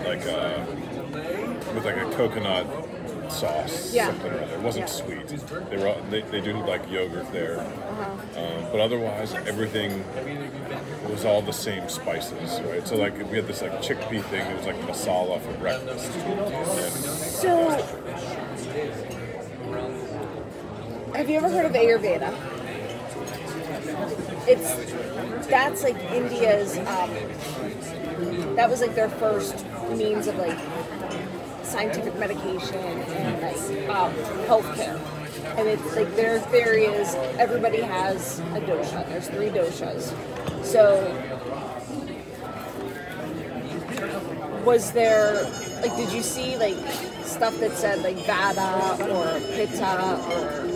like with like a coconut sauce, Yeah. something or other. It wasn't sweet. They do like yogurt there, but otherwise everything was all the same spices, right? So like we had this like chickpea thing that was like masala for breakfast. So, have you ever heard of Ayurveda? That's like India's. That was like their first means of like scientific medication and like healthcare. And it's like their theory is everybody has a dosha. There's 3 doshas. So was there like did you see like stuff that said like vata or pitta or